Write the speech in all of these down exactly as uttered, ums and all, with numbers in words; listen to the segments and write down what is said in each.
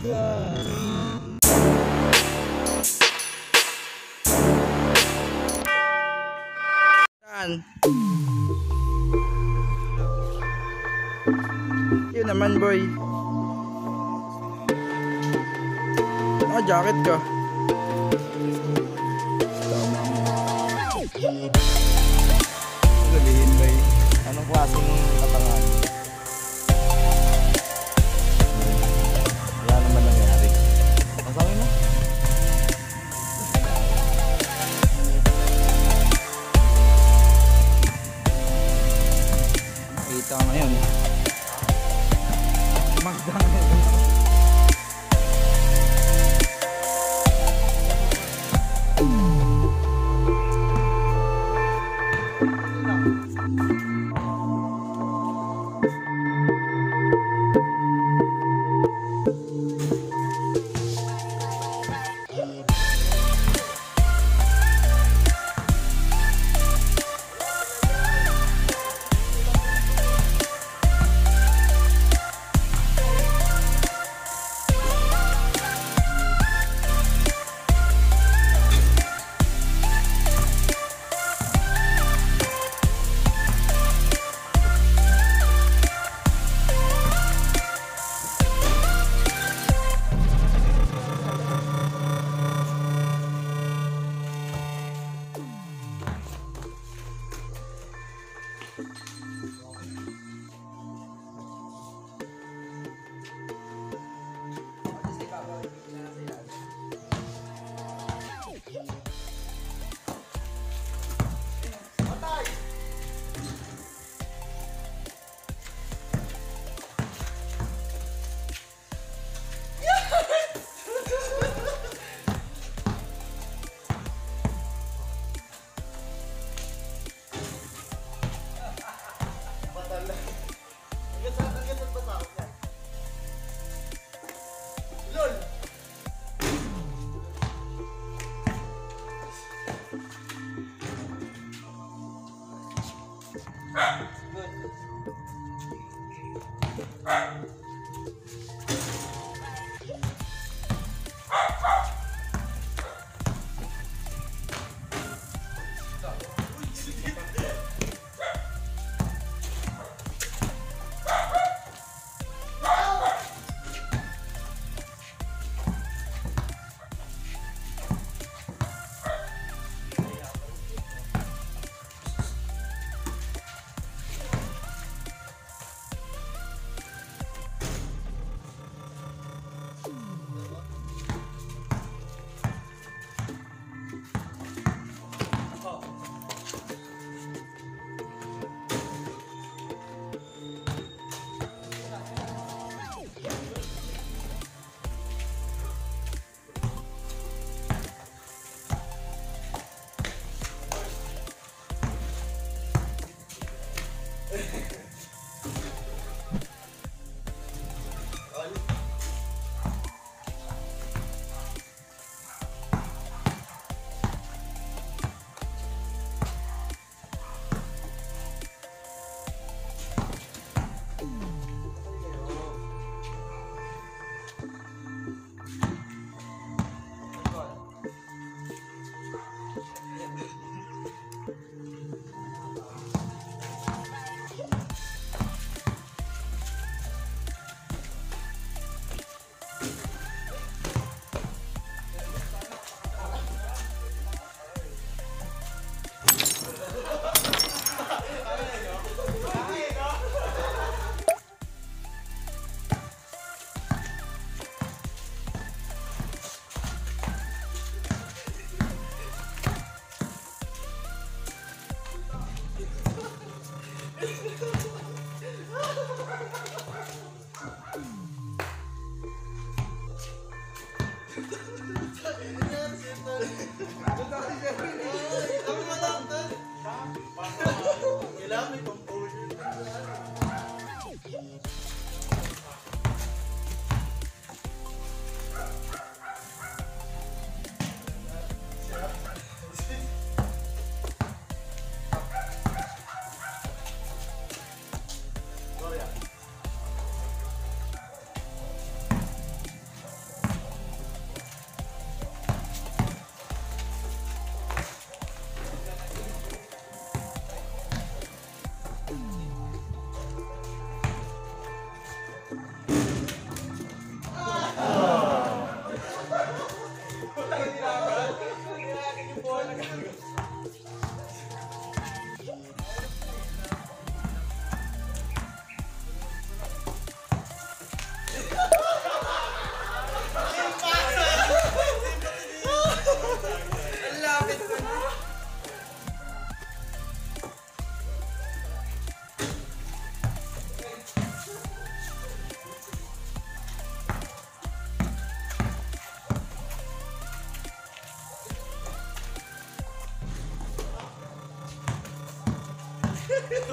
Yun naman boy. Naka-jacket ka. Sabihin ba eh, anong klaseng katangan? Wala naman nangyari. Ang sabi mo? Nakita ka ngayon. Magda ngayon.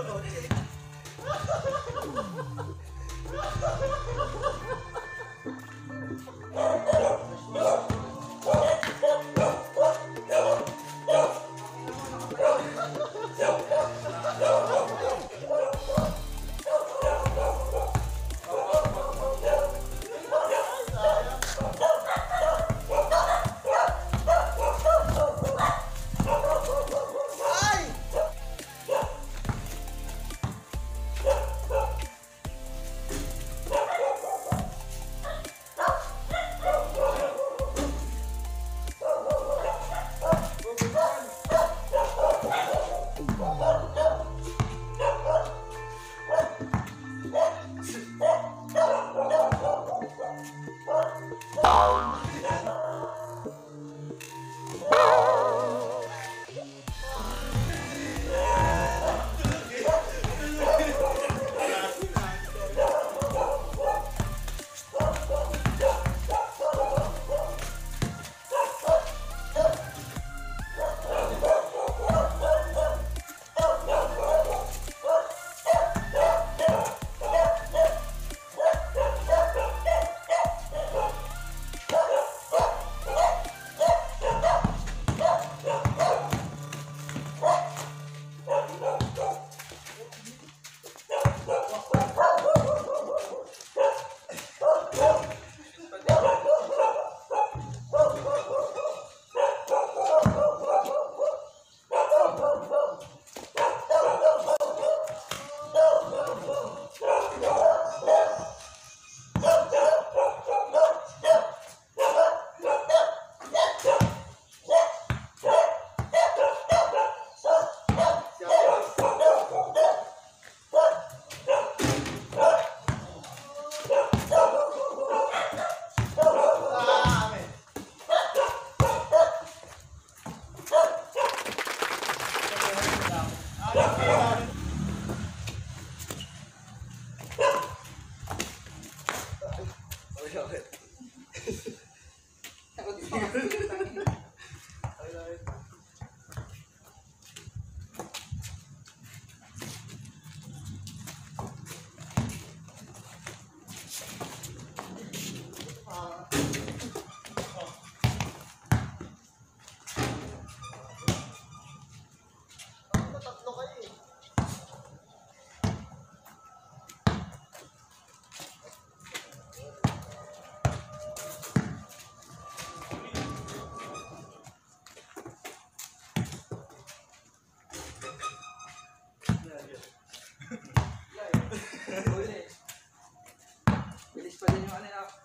Bilis pa din yung ano na.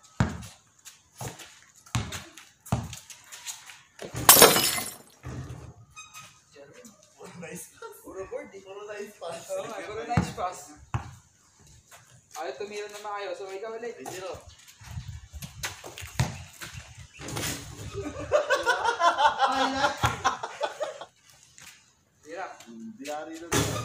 Cerwin. Puro nice pass. Puro board eh. Puro nice pass. Oo nga, puro nice pass. Ayaw tumira na maayos. So ikaw ulit. Ay, zero. Ay na. Tira. Dinari na ba?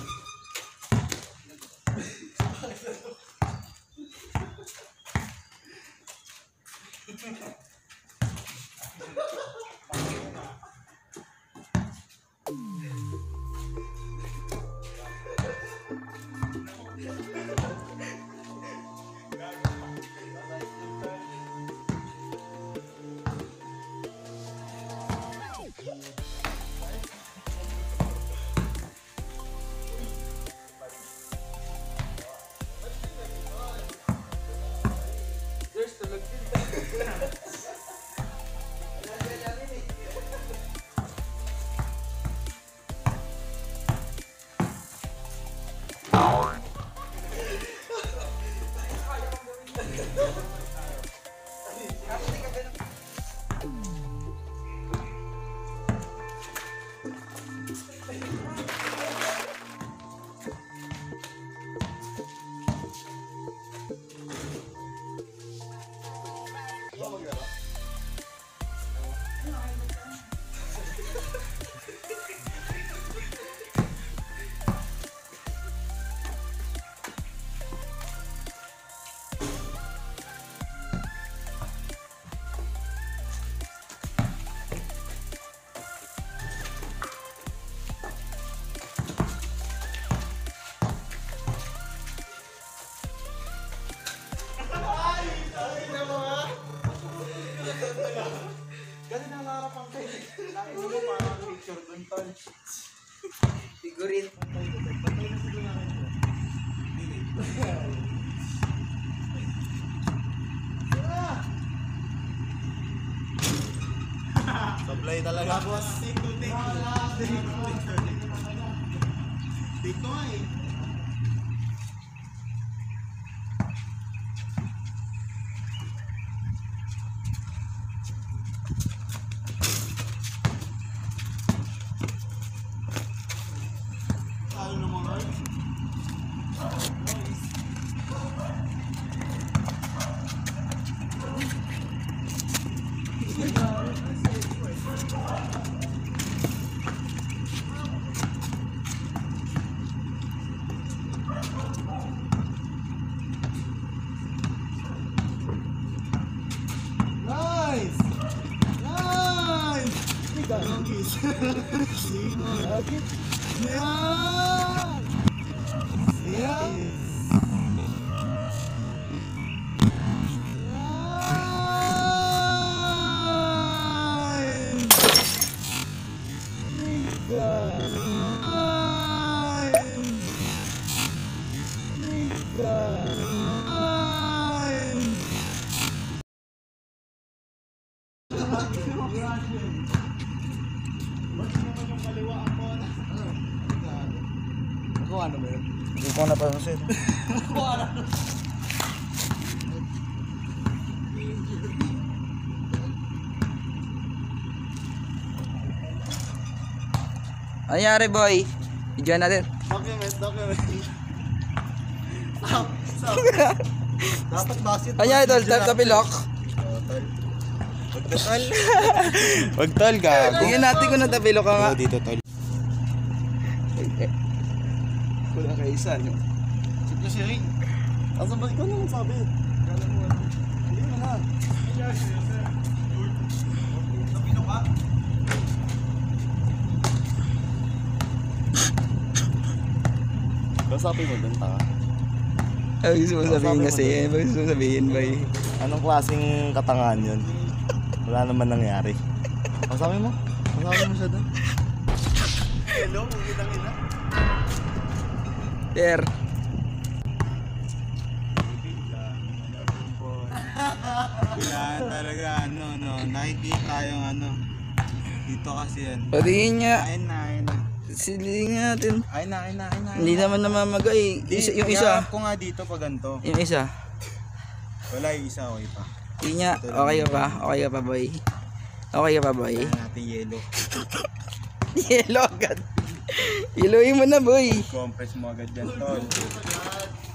Sablay talaga, boss. Tiko, tiko. Tiko eh. Ano mo nga? Nice! Nice! Donkeys! Yeah! Yeah! Ako ano ba yun? Hindi ko napansin. Nangyari boy? Video natin. Document, document. Stop, stop. Dapat basit. Nangyari tol, tap tapilok. Wag tol. Wag tol, gago. Tingnan natin kung natapilok ka nga. Dito tol. Wala kayo isa, no? Sige si Ring. Asa ba ikaw naman sabi? Kala mo ano? Hindi mo na. Napino ka? Kasabi mo dun, taka. Ay, gusto mo sabihin kasi yan. Bakit gusto mo sabihin, boy? Anong klaseng katangahan yun? Wala naman nangyari. Kasabi mo? Kasabi mo siya dun? Hello, pagkitang ina. There. Kailangan talaga ano no, nakikita yung ano dito kasi yan. Patingin niya. Ayun na, ayun na. Silingin natin. Ayun na, ayun na, ayun na. Hindi naman namamagay. Isa, yung isa. Iharap ko nga dito pag ganito. Yung isa. Wala yung isa, okay pa. Hindi niya. Okay ka pa? Okay ka pa, boy? Okay ka pa, boy? Kailangan natin yellow. Yellow agad. Yellowin mo na, boy. Compress mo agad yan, tol.